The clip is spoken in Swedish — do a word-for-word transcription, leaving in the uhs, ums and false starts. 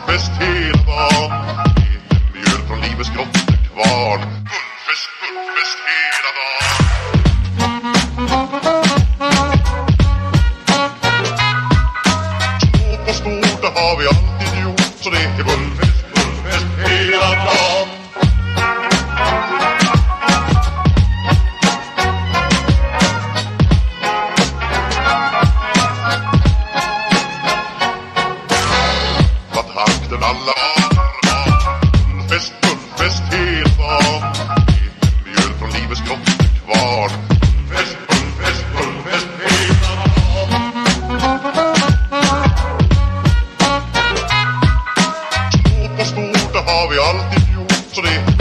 fullfest hela dagen. Mjöl från livets grottekvarn. Fullfest, fullfest hela dagen. Små på stort, det har vi alltid gjort. Så det är fullfest, fullfest hela dagen. Takten alla armar. Fullfest, fullfest hela dagen. Mjöl från livets grottekvarn. Fullfest, fullfest, fullfest hela dagen. Små på stort, det har vi alltid gjort. Så det